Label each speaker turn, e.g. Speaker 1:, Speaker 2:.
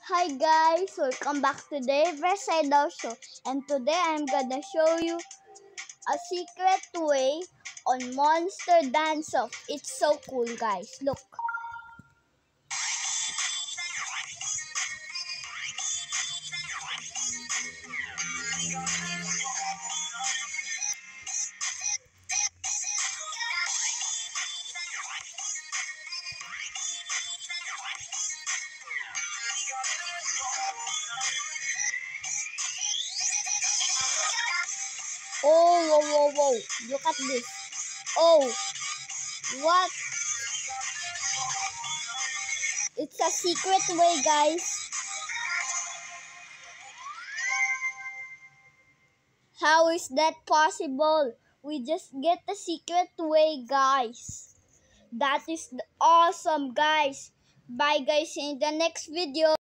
Speaker 1: Hi guys, welcome back to the Riverside Show. And today I'm gonna show you a secret way on Monster Dance Off. It's so cool guys. Look. Oh, whoa, whoa, whoa. Look at this. Oh, what? It's a secret way guys. How is that possible? We just get the secret way guys. That is awesome guys. Bye guys, in the next video.